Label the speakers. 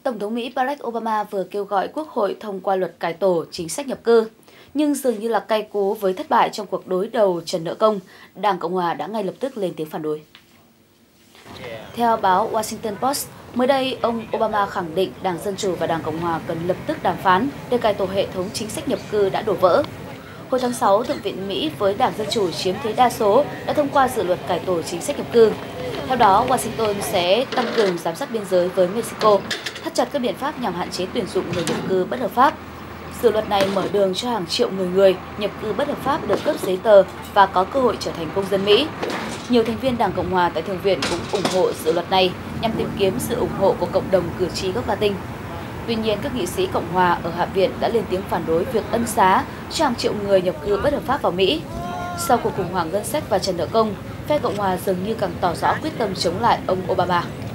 Speaker 1: Tổng thống Mỹ Barack Obama vừa kêu gọi Quốc hội thông qua luật cải tổ chính sách nhập cư, nhưng dường như là cay cú với thất bại trong cuộc đối đầu trần nợ công, Đảng Cộng hòa đã ngay lập tức lên tiếng phản đối. Theo báo Washington Post, mới đây ông Obama khẳng định Đảng Dân Chủ và Đảng Cộng hòa cần lập tức đàm phán để cải tổ hệ thống chính sách nhập cư đã đổ vỡ. Hồi tháng 6, Thượng viện Mỹ với Đảng Dân Chủ chiếm thế đa số đã thông qua dự luật cải tổ chính sách nhập cư. Theo đó, Washington sẽ tăng cường giám sát biên giới với Mexico, thắt chặt các biện pháp nhằm hạn chế tuyển dụng người nhập cư bất hợp pháp. Dự luật này mở đường cho hàng triệu người nhập cư bất hợp pháp được cấp giấy tờ và có cơ hội trở thành công dân Mỹ. Nhiều thành viên Đảng Cộng hòa tại Thượng viện cũng ủng hộ dự luật này nhằm tìm kiếm sự ủng hộ của cộng đồng cử tri gốc Latin. Tuy nhiên, các nghị sĩ Cộng hòa ở Hạ viện đã lên tiếng phản đối việc ân xá cho hàng triệu người nhập cư bất hợp pháp vào Mỹ. Sau cuộc khủng hoảng ngân sách và trần nợ công, phe Cộng hòa dường như càng tỏ rõ quyết tâm chống lại ông Obama.